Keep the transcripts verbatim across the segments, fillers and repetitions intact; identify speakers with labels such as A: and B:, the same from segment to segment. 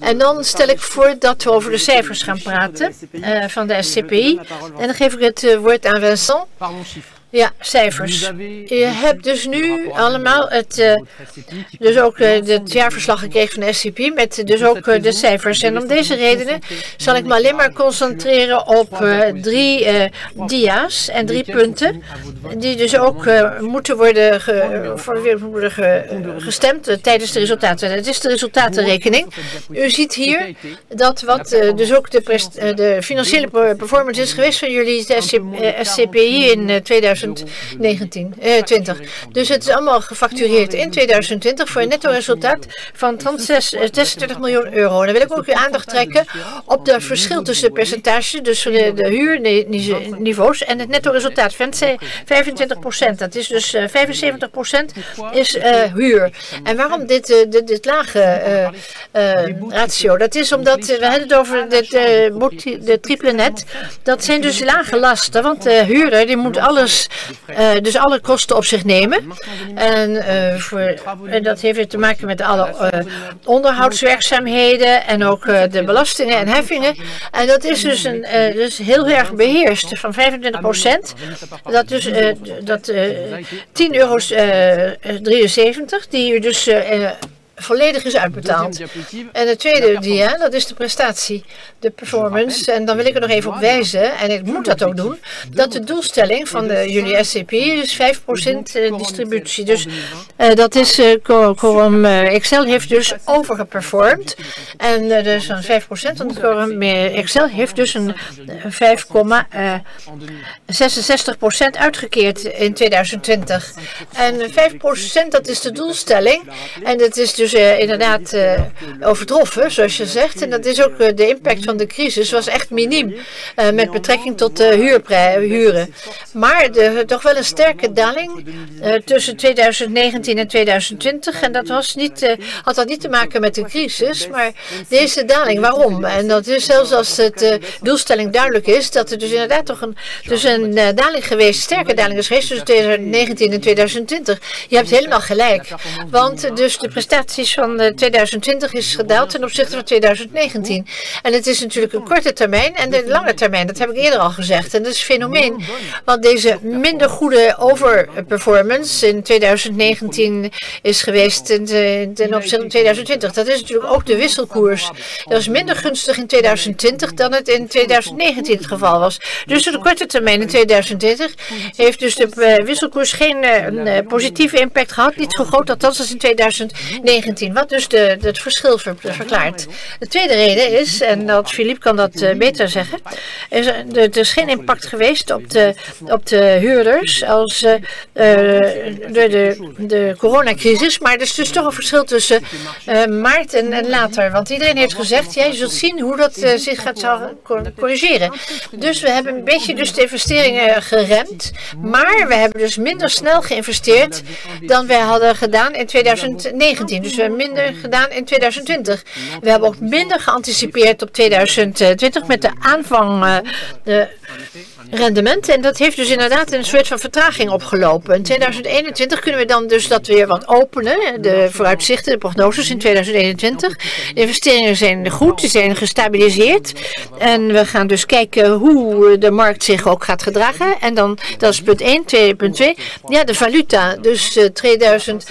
A: En dan stel ik voor dat we over de cijfers gaan praten uh, van de S C P I. En dan geef ik het uh, woord aan Vincent. Ja, cijfers. Je hebt dus nu allemaal het, uh, dus ook uh, het jaarverslag gekregen van de S C P I met dus ook uh, de cijfers. En om deze redenen zal ik me alleen maar concentreren op uh, drie uh, dia's en drie punten die dus ook uh, moeten worden, ge, voor, worden ge, gestemd uh, tijdens de resultaten. Het is de resultatenrekening. U ziet hier dat wat uh, dus ook de, prest, uh, de financiële performance is geweest van jullie S C P I in uh, tweeduizend negentien, eh, twintig. Dus het is allemaal gefactureerd in tweeduizend twintig voor een netto resultaat van zesentwintig miljoen euro. Dan wil ik ook uw aandacht trekken op het verschil tussen de percentages, dus de, de huurniveaus en het netto resultaat van vijfentwintig procent. Dat is dus uh, vijfenzeventig procent is uh, huur. En waarom dit, uh, dit, dit lage uh, uh, ratio? Dat is omdat uh, we hebben het over de, de, de triple net. Dat zijn dus lage lasten, want de huurder die moet alles Uh, dus alle kosten op zich nemen. En, uh, voor, en dat heeft te maken met alle uh, onderhoudswerkzaamheden en ook uh, de belastingen en heffingen. En dat is dus, een, uh, dus heel erg beheerst van vijfentwintig procent. Dat dus uh, dat, uh, tien euro drieënzeventig die u dus uh, volledig is uitbetaald. En de tweede dia, dat is de prestatie, de performance. En dan wil ik er nog even op wijzen, en ik moet dat ook doen, dat de doelstelling van de, jullie S C P I is vijf procent distributie. Dus uh, dat is, uh, Quorum uh, Excel heeft dus overgeperformed. En uh, dus een vijf procent, want Quorum Excel heeft dus een vijf komma zesenzestig procent uitgekeerd in tweeduizend twintig. En vijf procent, dat is de doelstelling. En dat is dus uh, inderdaad uh, overtroffen, zoals je zegt. En dat is ook uh, de impact van de crisis was echt miniem uh, met betrekking tot de uh, huren. Maar de, toch wel een sterke daling uh, tussen tweeduizend negentien en tweeduizend twintig. En dat was niet, uh, had dat niet te maken met de crisis, maar deze daling, waarom? En dat is zelfs als het uh, doelstelling duidelijk is, dat er dus inderdaad toch een, dus een uh, daling geweest, sterke daling is geweest tussen tweeduizend negentien en tweeduizend twintig. Je hebt helemaal gelijk, want uh, dus de prestaties van uh, tweeduizend twintig is gedaald ten opzichte van tweeduizend negentien. En het is natuurlijk een korte termijn en de lange termijn, dat heb ik eerder al gezegd. En dat is een fenomeen, want deze minder goede overperformance in tweeduizend negentien is geweest ten, ten opzichte van tweeduizend twintig. Dat is natuurlijk ook de wisselkoers. Dat is minder gunstig in tweeduizend twintig dan het in tweeduizend negentien het geval was. Dus op de korte termijn in tweeduizend twintig heeft dus de uh, wisselkoers geen uh, positieve impact gehad, niet zo groot althans als in tweeduizend negentien, wat dus de, de, het verschil ver, verklaart. De tweede reden is, en dat Philippe kan dat uh, beter zeggen, is er uh, is geen impact geweest op de, op de huurders als uh, uh, de, de, de coronacrisis, maar er is dus toch een verschil tussen uh, maart en, en later, want iedereen heeft gezegd, jij zult zien hoe dat uh, zich gaat zal corrigeren. Dus we hebben een beetje dus de investeringen geremd, maar we hebben dus minder snel geïnvesteerd dan wij hadden gedaan in tweeduizend negentien. Dus we hebben minder gedaan in tweeduizend twintig. We hebben ook minder geanticipeerd op tweeduizend twintig met de aanvang uh, de rendement. En dat heeft dus inderdaad een soort van vertraging opgelopen. In tweeduizend eenentwintig kunnen we dan dus dat weer wat openen. De vooruitzichten, de prognoses in tweeduizend eenentwintig. De investeringen zijn goed, die zijn gestabiliseerd. En we gaan dus kijken hoe de markt zich ook gaat gedragen. En dan, dat is punt één. Tweede, punt twee. Ja, de valuta. Dus uh, tweeduizend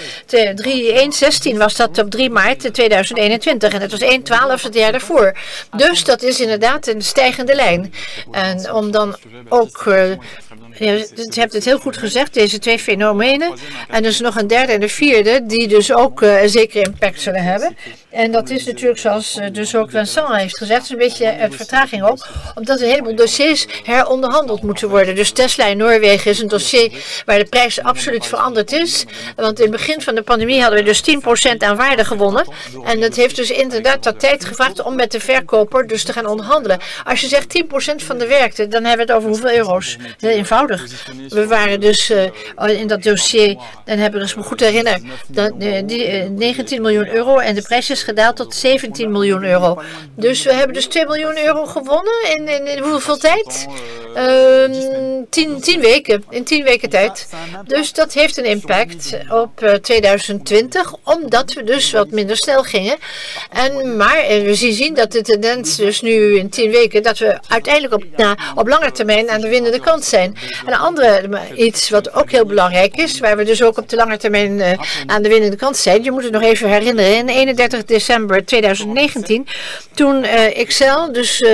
A: zestien was dat op drie maart tweeduizend eenentwintig. En dat was één twaalf het jaar daarvoor. Dus dat is inderdaad een stijgende lijn. En om dan ook, uh, je hebt het heel goed gezegd, deze twee fenomenen. En er is nog een derde en een vierde die dus ook uh, een zekere impact zullen hebben. En dat is natuurlijk, zoals uh, dus ook Vincent heeft gezegd, een beetje uh, vertraging ook. Omdat een heleboel dossiers heronderhandeld moeten worden. Dus Tesla in Noorwegen is een dossier waar de prijs absoluut veranderd is. Want in het begin van de pandemie hadden we dus tien procent aan waarde gewonnen. En dat heeft dus inderdaad dat tijd gevraagd om met de verkoper dus te gaan onderhandelen. Als je zegt tien procent van de werkte, dan hebben we het over hoeveel euro's? Heel eenvoudig. We waren dus uh, in dat dossier, en hebben dus me goed herinnerd, dat, uh, die, uh, negentien miljoen euro en de prijs is gedaald tot zeventien miljoen euro. Dus we hebben dus twee miljoen euro gewonnen in, in, in hoeveel tijd? Uh, tien, tien weken, in tien weken tijd. Dus dat heeft een impact op uh, tweeduizend twintig, omdat we dus wat minder snel gingen. En, maar uh, we zien, zien dat de tendens dus nu in tien weken, dat we uiteindelijk op, na, op lange termijn aan de winnende kant zijn. En een andere, iets wat ook heel belangrijk is, waar we dus ook op de lange termijn uh, aan de winnende kant zijn. Je moet het nog even herinneren, in eenendertig december tweeduizend negentien, toen uh, Excel dus uh,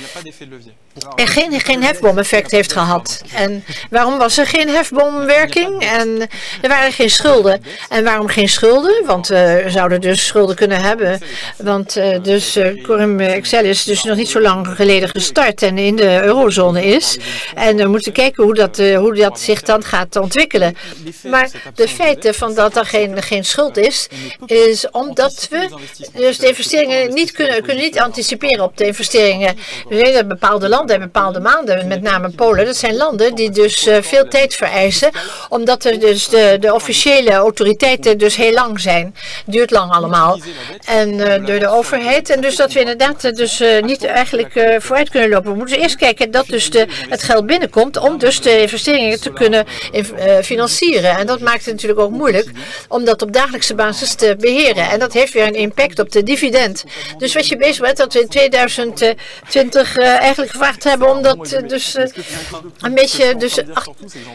A: er geen, geen hefboom-effect heeft gehad. En waarom was er geen hefboomwerking? En er waren geen schulden. En waarom geen schulden? Want uh, we zouden dus schulden kunnen hebben. Want uh, dus uh, Quorum Excel is dus nog niet zo lang geleden gestart en in de eurozone is. En we moeten kijken hoe dat, uh, hoe dat zich dan gaat ontwikkelen. Maar de feiten van dat er geen, geen schuld is, is omdat we dus de investeringen niet kunnen, kunnen niet anticiperen op de investeringen. We weten dat bepaalde landen en bepaalde maanden, met name Polen, dat zijn landen die dus uh, veel tijd vereisen, omdat er dus de, de officiële autoriteiten dus heel lang zijn. Duurt lang allemaal. En uh, door de overheid. En dus dat we inderdaad uh, dus uh, niet eigenlijk uh, vooruit kunnen lopen. We moeten eerst kijken dat dus de, het geld binnenkomt om dus de investeringen te kunnen uh, financieren. En dat maakt het natuurlijk ook moeilijk om dat op dagelijkse basis te beheren. En dat heeft weer een impact op de dividend. Dus wat je bezig bent, dat we in tweeduizend twintig uh, eigenlijk gevraagd hebben om dat uh, dus uh, een beetje... Dus, ach,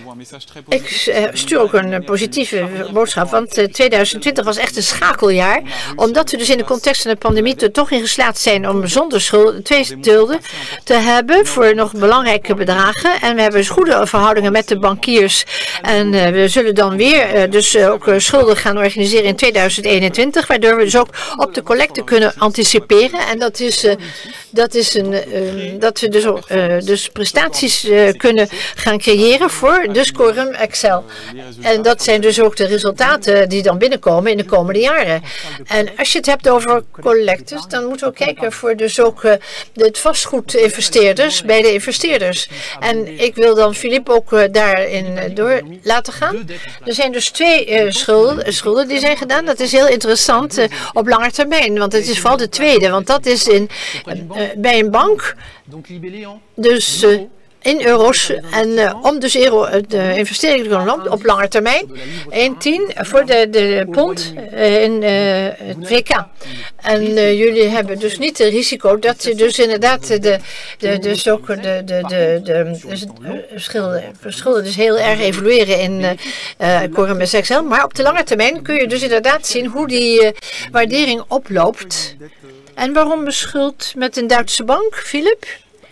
A: ik uh, stuur ook een uh, positieve boodschap, want uh, tweeduizend twintig was echt een schakeljaar, omdat we dus in de context van de pandemie er toch in geslaagd zijn om zonder schuld, twee schulden te hebben voor nog belangrijke bedragen. En we hebben dus goede verhoudingen met de bankiers. En uh, we zullen dan weer uh, dus uh, ook uh, schulden gaan organiseren in tweeduizend eenentwintig, waardoor we dus ook op de collecte kunnen anticiperen. En dat is, uh, dat is een, uh, dat we dus, uh, dus prestaties uh, kunnen gaan creëren voor dus Quorum Excel. En dat zijn dus ook de resultaten die dan binnenkomen in de komende jaren. En als je het hebt over collectors, dan moeten we kijken voor dus ook uh, het vastgoedinvesteerders bij de investeerders. En ik wil dan Philippe ook uh, daarin uh, door laten gaan. Er zijn dus twee uh, schulden, schulden die zijn gedaan. Dat is heel interessant uh, op lange termijn, want het is vooral de tweede, want dat is in, uh, uh, bij een bank. Dus uh, in euro's en uh, om dus euro, de investeringen te kunnen op, op lange termijn, één komma tien voor de, de pond uh, in uh, het V K. En uh, jullie hebben dus niet het risico dat je dus inderdaad de, de, dus ook de, de, de, de, de schulden, schulden dus heel erg evolueren in uh, Quorum Excel. Maar op de lange termijn kun je dus inderdaad zien hoe die uh, waardering oploopt. En waarom beschuld met een Duitse bank, Philippe?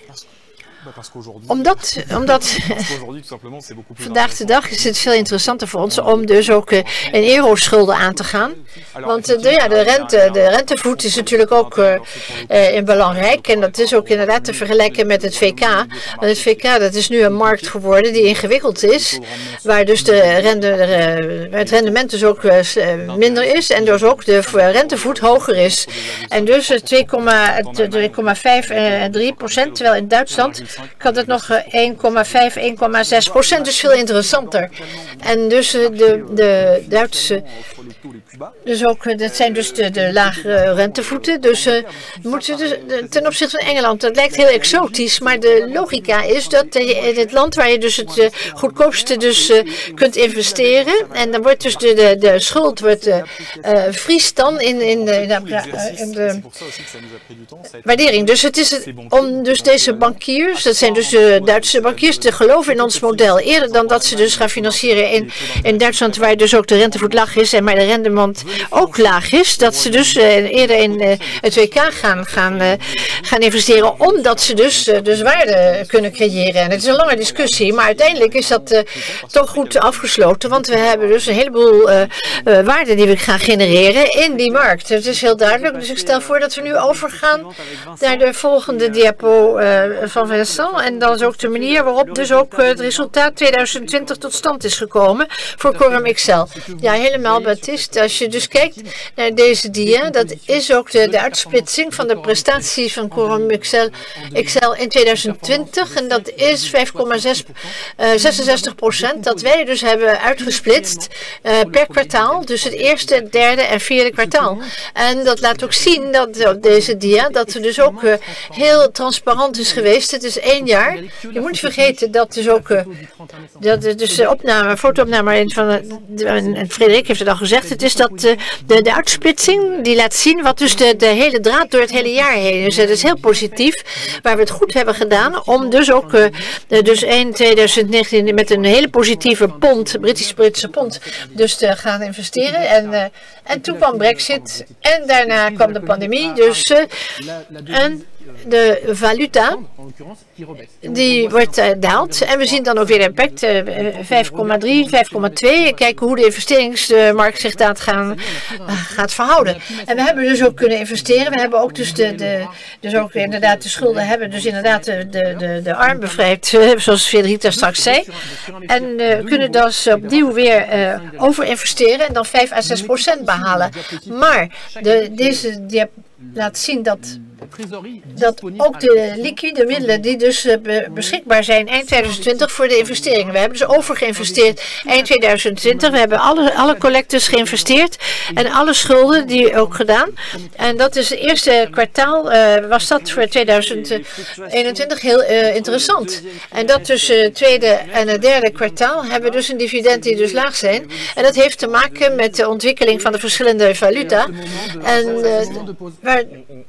A: Omdat, omdat vandaag de dag is het veel interessanter voor ons om dus ook uh, in euro-schulden aan te gaan. Want uh, de, ja, de, rente, de rentevoet is natuurlijk ook uh, uh, belangrijk. En dat is ook inderdaad te vergelijken met het V K. Want het V K dat is nu een markt geworden die ingewikkeld is. Waar dus de rende, uh, het rendement dus ook uh, minder is. En dus ook de rentevoet hoger is. En dus twee komma vijf en drie procent. Terwijl in Duitsland kan het nog één komma vijf, één komma zes procent, dus veel interessanter. En dus de, de Duitse, dus ook, dat zijn dus de, de lagere rentevoeten. Dus uh, moeten dus, ten opzichte van Engeland, dat lijkt heel exotisch, maar de logica is dat in het land waar je dus het uh, goedkoopste dus uh, kunt investeren, en dan wordt dus de, de, de schuld wordt uh, uh, vriest dan in, in, de, in, de, in de waardering. Dus het is het, om dus deze bankiers, dat zijn dus de Duitse bankiers, te geloven in ons model. Eerder dan dat ze dus gaan financieren in, in Duitsland, waar dus ook de rentevoet laag is en maar de rendement ook laag is, dat ze dus uh, eerder in uh, het W K gaan, gaan, uh, gaan investeren, omdat ze dus, uh, dus waarde kunnen creëren. En het is een lange discussie, maar uiteindelijk is dat uh, toch goed afgesloten, want we hebben dus een heleboel uh, uh, waarde die we gaan genereren in die markt. Het is heel duidelijk, dus ik stel voor dat we nu overgaan naar de volgende diapo uh, van Vincent. En dat is ook de manier waarop dus ook uh, het resultaat tweeduizend twintig tot stand is gekomen voor Quorum Excel. Ja, helemaal. is, als je dus kijkt naar deze dia, dat is ook de, de uitsplitsing van de prestatie van Quorum Excel, Excel in tweeduizend twintig. En dat is vijf komma zesenzestig procent dat wij dus hebben uitgesplitst uh, per kwartaal. Dus het eerste, derde en vierde kwartaal. En dat laat ook zien dat op deze dia, dat er dus ook uh, heel transparant is geweest. Het is één jaar. Je moet niet vergeten dat dus ook uh, dat er dus de opname, fotoopname van uh, en Frederik heeft het al gezegd. Het is dat uh, de, de uitsplitsing die laat zien wat dus de, de hele draad door het hele jaar heen is. Het is heel positief, waar we het goed hebben gedaan om dus ook uh, dus eind tweeduizend negentien met een hele positieve pond, Britisch Britse pond, dus te gaan investeren. En, uh, en toen kwam Brexit en daarna kwam de pandemie. Dus uh, en de valuta die wordt uh, daalt. En we zien dan ook weer de impact, uh, vijf komma drie, vijf komma twee. Kijken hoe de investeringsmarkt zich daar gaan, uh, gaat verhouden. En we hebben dus ook kunnen investeren. We hebben ook dus, de, de, dus ook inderdaad de schulden hebben. Dus inderdaad de, de, de, de arm bevrijd, uh, zoals Frederik straks zei. En uh, kunnen dus opnieuw weer uh, overinvesteren en dan vijf à zes procent behalen. Maar de, deze die laat zien dat dat ook de liquide middelen die dus uh, be beschikbaar zijn eind tweeduizend twintig voor de investeringen. We hebben dus overgeïnvesteerd eind tweeduizend twintig. We hebben alle, alle collectors geïnvesteerd en alle schulden die ook gedaan. En dat is het eerste kwartaal, uh, was dat voor tweeduizend eenentwintig heel uh, interessant. En dat tussen het tweede en het derde kwartaal hebben we dus een dividend die dus laag zijn. En dat heeft te maken met de ontwikkeling van de verschillende valuta. En uh, waar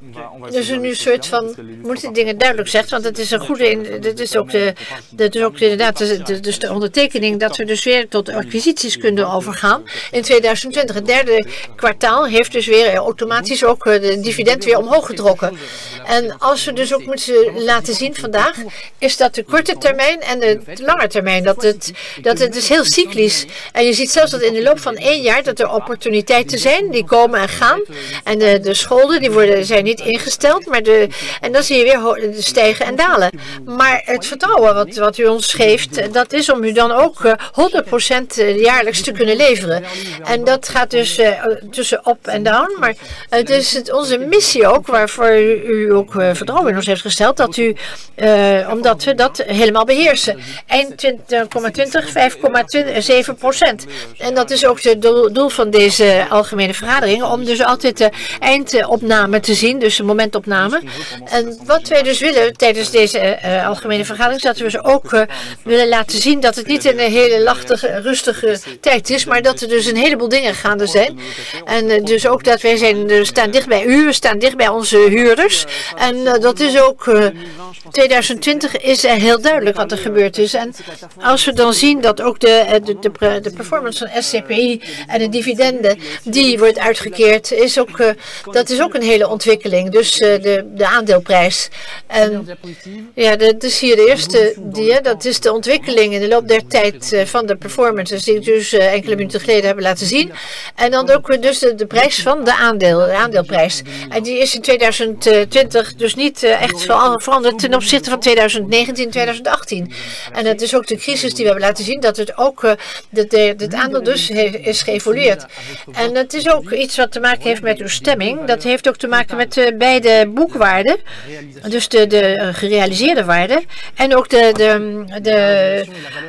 A: dus nu een soort van, moet die dingen duidelijk zeggen, want het is een goede, in, dit is ook, de, dit is ook inderdaad de, de, dus de ondertekening dat we dus weer tot acquisities kunnen overgaan in tweeduizend twintig. Het derde kwartaal heeft dus weer automatisch ook de dividend weer omhoog getrokken. En als we dus ook moeten laten zien vandaag, is dat de korte termijn en de lange termijn, dat het, dat het is heel cyclisch. En je ziet zelfs dat in de loop van één jaar dat er opportuniteiten zijn, die komen en gaan. En de, de schulden, die worden, zijn niet ingesteld, maar de, en dan zie je weer stijgen en dalen. Maar het vertrouwen wat, wat u ons geeft, dat is om u dan ook uh, honderd procent jaarlijks te kunnen leveren. En dat gaat dus uh, tussen up en down, maar het is het, onze missie ook, waarvoor u, u ook uh, vertrouwen in ons heeft gesteld, dat u, uh, omdat we dat helemaal beheersen. Eind twintig komma twintig, vijf komma zeven procent. En dat is ook het doel, doel van deze algemene vergadering, om dus altijd de eindopname te zien, dus de momentopname. En wat wij dus willen tijdens deze uh, algemene vergadering, is dat we ze ook uh, willen laten zien dat het niet een hele lachtige, rustige tijd is, maar dat er dus een heleboel dingen gaande zijn. En uh, dus ook dat wij zijn, uh, staan dicht bij u, we staan dicht bij onze huurders. En uh, dat is ook, uh, tweeduizend twintig is uh, heel duidelijk wat er gebeurd is. En als we dan zien dat ook de, de, de, de performance van S C P I en de dividenden, die wordt uitgekeerd, is ook, uh, dat is ook een hele ontwikkeling. Dus uh, de, de aandeelprijs. En ja, dat is hier de eerste dia. Dat is de ontwikkeling in de loop der tijd uh, van de performances die ik dus uh, enkele minuten geleden hebben laten zien. En dan ook dus de, de prijs van de aandeel, de aandeelprijs. En die is in tweeduizend twintig dus niet uh, echt veranderd ten opzichte van tweeduizend negentien, tweeduizend achttien. En het is ook de crisis die we hebben laten zien dat het ook, uh, dat het aandeel dus is geëvolueerd. En het is ook iets wat te maken heeft met uw stemming. Dat heeft ook te maken met uh, beide boekwaarden. Dus de, de uh, gerealiseerde waarde en ook de, de, de,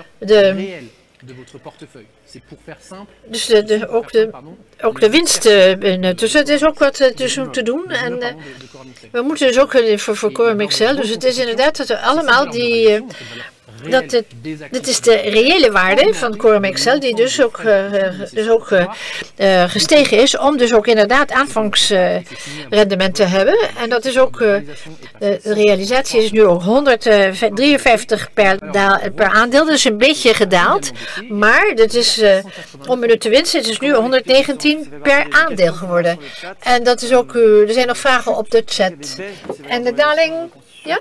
A: de dus de, de, ook, de, ook de winst. Uh, dus het is ook wat uh, dus te doen. En uh, we moeten dus ook uh, voor, voor Quorum Excel. Dus het is inderdaad dat we allemaal die... Uh, Dat het, dit is de reële waarde van Quorum Excel, die dus ook, uh, dus ook uh, uh, gestegen is, om dus ook inderdaad aanvangsrendement uh, te hebben. En dat is ook, uh, de realisatie is nu ook honderddrieënvijftig per, per aandeel, dus een beetje gedaald. Maar dat is, uh, om u te winsten, het is nu honderdnegentien per aandeel geworden. En dat is ook, uh, er zijn nog vragen op de chat. En de daling, ja?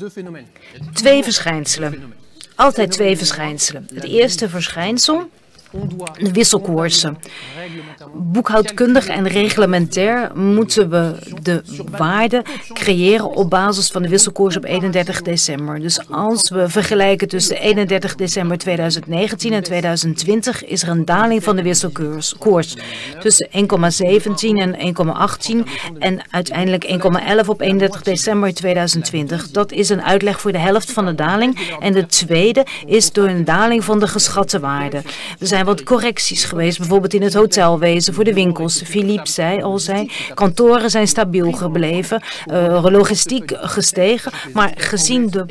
B: Twee verschijnselen. Altijd twee verschijnselen. Het eerste verschijnsel de wisselkoersen. Boekhoudkundig en reglementair moeten we de waarde creëren op basis van de wisselkoers op eenendertig december. Dus als we vergelijken tussen eenendertig december tweeduizend negentien en tweeduizend twintig is er een daling van de wisselkoers koers tussen één komma zeventien en één komma achttien en uiteindelijk één komma elf op eenendertig december tweeduizend twintig. Dat is een uitleg voor de helft van de daling. En de tweede is door een daling van de geschatte waarde. Er zijn wat correcties geweest, bijvoorbeeld in het hotelwezen voor de winkels. Philippe zei al zei, kantoren zijn stabiel gebleven, uh, logistiek gestegen, maar gezien de,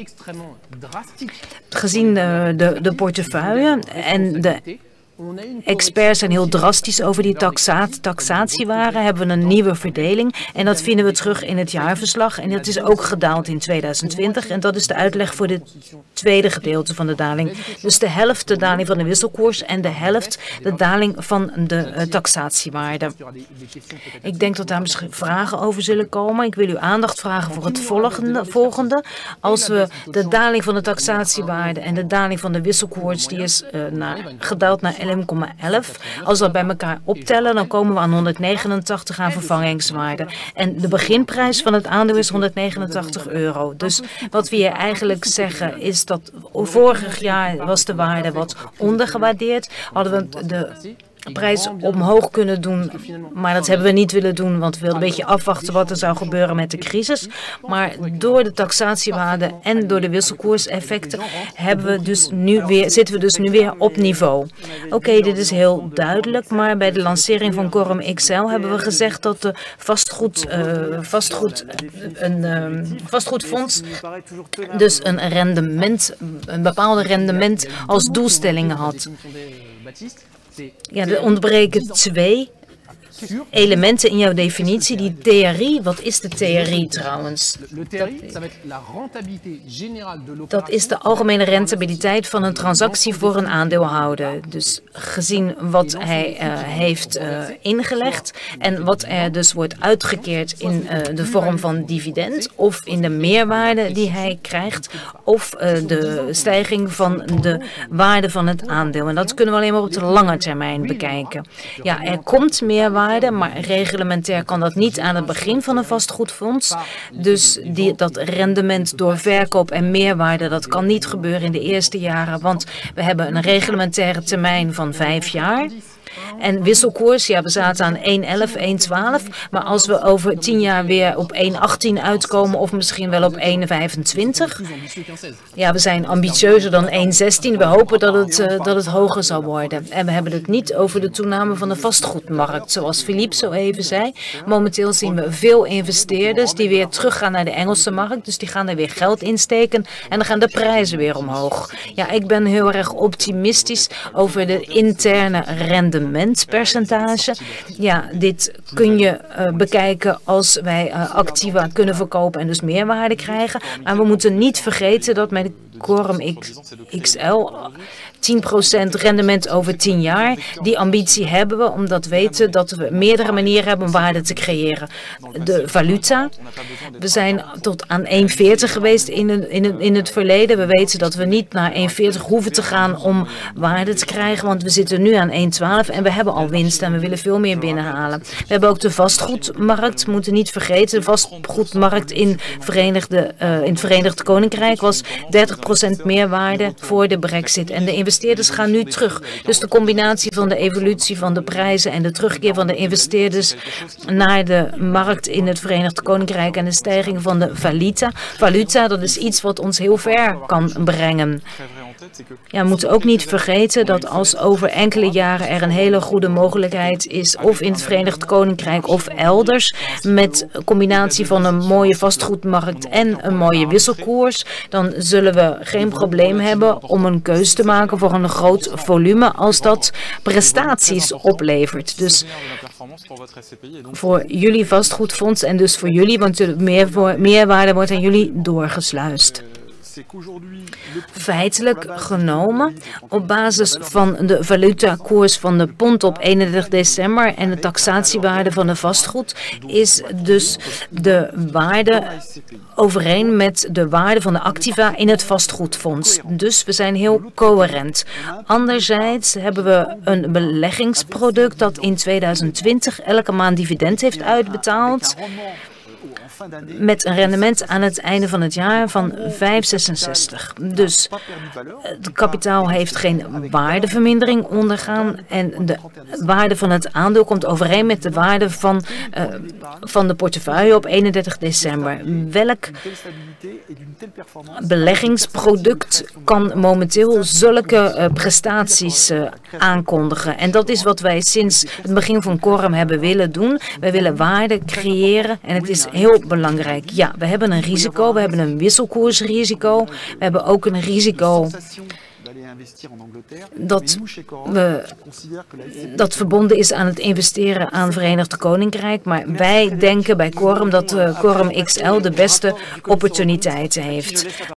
B: gezien de, de, de portefeuille en de experts zijn heel drastisch over die taxaat, taxatiewaren, hebben we een nieuwe verdeling en dat vinden we terug in het jaarverslag en dat is ook gedaald in tweeduizend twintig en dat is de uitleg voor het tweede gedeelte van de daling. Dus de helft de daling van de wisselkoers en de helft de daling van de uh, taxatiewaarde. Ik denk dat daar misschien vragen over zullen komen. Ik wil uw aandacht vragen voor het volgende. volgende. Als we de daling van de taxatiewaarde en de daling van de wisselkoers, die is uh, naar, gedaald naar één komma elf. Als we dat bij elkaar optellen, dan komen we aan honderdnegenentachtig aan vervangingswaarde. En de beginprijs van het aandeel is honderdnegenentachtig euro. Dus wat we hier eigenlijk zeggen is dat vorig jaar was de waarde wat ondergewaardeerd. Hadden we de prijs omhoog kunnen doen, maar dat hebben we niet willen doen, want we wilden een beetje afwachten wat er zou gebeuren met de crisis. Maar door de taxatiewaarde en door de wisselkoerseffecten hebben we dus nu weer, zitten we dus nu weer op niveau. Oké, okay, dit is heel duidelijk, maar bij de lancering van Quorum X L hebben we gezegd dat de vastgoed, uh, vastgoed, een uh, vastgoedfonds dus een rendement, een bepaalde rendement als doelstellingen had. Ja, er ontbreken twee elementen in jouw definitie. Die T R I, wat is de T R I trouwens? Dat, dat is de algemene rentabiliteit van een transactie voor een aandeelhouder. Dus gezien wat hij uh, heeft uh, ingelegd en wat er dus wordt uitgekeerd in uh, de vorm van dividend of in de meerwaarde die hij krijgt of uh, de stijging van de waarde van het aandeel. En dat kunnen we alleen maar op de lange termijn bekijken. Ja, er komt meerwaarde, maar reglementair kan dat niet aan het begin van een vastgoedfonds. Dus die, dat rendement door verkoop en meerwaarde, dat kan niet gebeuren in de eerste jaren, want we hebben een reglementaire termijn van vijf jaar. En wisselkoers, ja, we zaten aan één komma elf, één komma twaalf. Maar als we over tien jaar weer op één komma achttien uitkomen of misschien wel op één komma vijfentwintig. Ja, we zijn ambitieuzer dan één komma zestien. We hopen dat het, uh, dat het hoger zal worden. En we hebben het niet over de toename van de vastgoedmarkt. Zoals Philippe zo even zei. Momenteel zien we veel investeerders die weer teruggaan naar de Engelse markt. Dus die gaan er weer geld insteken en dan gaan de prijzen weer omhoog. Ja, ik ben heel erg optimistisch over de interne rendementspercentage. Ja, dit kun je uh, bekijken als wij uh, activa kunnen verkopen en dus meerwaarde krijgen. Maar we moeten niet vergeten dat met Quorum X L tien procent rendement over tien jaar. Die ambitie hebben we, omdat we weten dat we meerdere manieren hebben om waarde te creëren. De valuta. We zijn tot aan één komma veertig geweest in het, in, het, in het verleden. We weten dat we niet naar één komma veertig hoeven te gaan om waarde te krijgen, want we zitten nu aan één komma twaalf en we hebben al winst en we willen veel meer binnenhalen. We hebben ook de vastgoedmarkt, we moeten niet vergeten. De vastgoedmarkt in, Verenigde, uh, in het Verenigd Koninkrijk was dertig procent meerwaarde voor de brexit. En de investeerders gaan nu terug. Dus de combinatie van de evolutie van de prijzen en de terugkeer van de investeerders naar de markt in het Verenigd Koninkrijk en de stijging van de valuta. Valuta, dat is iets wat ons heel ver kan brengen. Ja, we moeten ook niet vergeten dat als over enkele jaren er een hele goede mogelijkheid is, of in het Verenigd Koninkrijk of elders, met een combinatie van een mooie vastgoedmarkt en een mooie wisselkoers, dan zullen we geen probleem hebben om een keus te maken voor een groot volume als dat prestaties oplevert. Dus voor jullie vastgoedfonds en dus voor jullie, want de meer voor, meerwaarde wordt aan jullie doorgesluist. Feitelijk genomen, op basis van de valutakoers van de pond op eenendertig december en de taxatiewaarde van de vastgoed, is dus de waarde overeen met de waarde van de activa in het vastgoedfonds. Dus we zijn heel coherent. Anderzijds hebben we een beleggingsproduct dat in tweeduizend twintig elke maand dividend heeft uitbetaald, met een rendement aan het einde van het jaar van vijf komma zesenzestig. Dus het kapitaal heeft geen waardevermindering ondergaan en de waarde van het aandeel komt overeen met de waarde van, uh, van de portefeuille op eenendertig december. Welk beleggingsproduct kan momenteel zulke uh, prestaties uh, aankondigen? En dat is wat wij sinds het begin van Quorum hebben willen doen. Wij willen waarde creëren en het is heel belangrijk. Ja, we hebben een risico, we hebben een wisselkoersrisico, we hebben ook een risico dat, we, dat verbonden is aan het investeren aan het Verenigd Koninkrijk. Maar wij denken bij Quorum dat uh, Quorum X L de beste opportuniteiten heeft.